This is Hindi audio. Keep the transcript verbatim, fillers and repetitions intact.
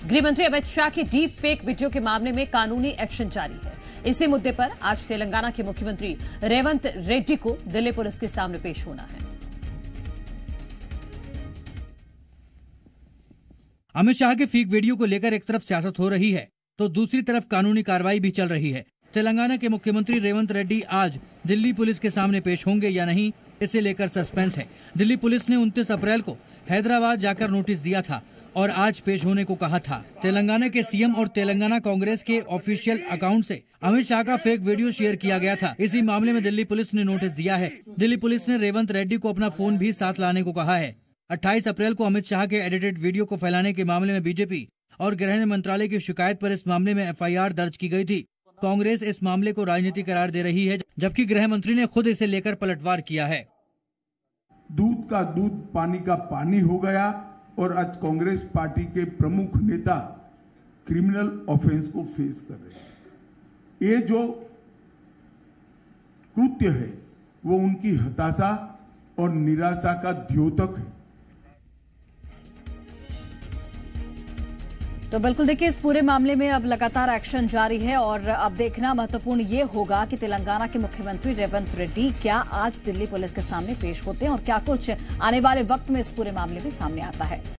गृह मंत्री अमित शाह के डीप फेक वीडियो के मामले में कानूनी एक्शन जारी है। इसी मुद्दे पर आज तेलंगाना के मुख्यमंत्री रेवंत रेड्डी को दिल्ली पुलिस के सामने पेश होना है। अमित शाह के फेक वीडियो को लेकर एक तरफ सियासत हो रही है तो दूसरी तरफ कानूनी कार्रवाई भी चल रही है। तेलंगाना के मुख्यमंत्री रेवंत रेड्डी आज दिल्ली पुलिस के सामने पेश होंगे या नहीं, इसे लेकर सस्पेंस है। दिल्ली पुलिस ने उनतीस अप्रैल को हैदराबाद जाकर नोटिस दिया था और आज पेश होने को कहा था। तेलंगाना के सीएम और तेलंगाना कांग्रेस के ऑफिशियल अकाउंट से अमित शाह का फेक वीडियो शेयर किया गया था। इसी मामले में दिल्ली पुलिस ने नोटिस दिया है। दिल्ली पुलिस ने रेवंत रेड्डी को अपना फोन भी साथ लाने को कहा है। अट्ठाईस अप्रैल को अमित शाह के एडिटेड वीडियो को फैलाने के मामले में बीजेपी और गृह मंत्रालय की शिकायत पर इस मामले में एफ आई आर दर्ज की गई थी। कांग्रेस इस मामले को राजनीतिक करार दे रही है, जबकि गृह मंत्री ने खुद इसे लेकर पलटवार किया है। दूध का दूध पानी का पानी हो गया और आज कांग्रेस पार्टी के प्रमुख नेता क्रिमिनल ऑफेंस को फेस कर रहे हैं। ये जो कृत्य है वो उनकी हताशा और निराशा का द्योतक है। तो बिल्कुल देखिए, इस पूरे मामले में अब लगातार एक्शन जारी है और अब देखना महत्वपूर्ण ये होगा कि तेलंगाना के मुख्यमंत्री रेवंत रेड्डी क्या आज दिल्ली पुलिस के सामने पेश होते हैं और क्या कुछ आने वाले वक्त में इस पूरे मामले में सामने आता है।